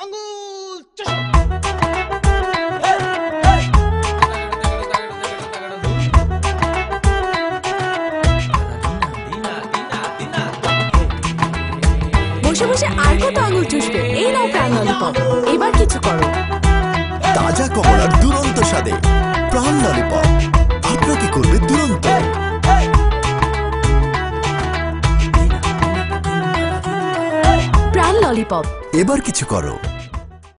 আঙুল বসে বসে আর কত আঙুল চুষবে? এই নাও প্রাণ ললিপপ, এবার কিছু করো। তাজা কমলার দুরন্ত স্বাদে প্রাণ ললিপপ আপনাকে করবে দুরন্ত। প্রাণ ললিপপ, এবার কিছু করো।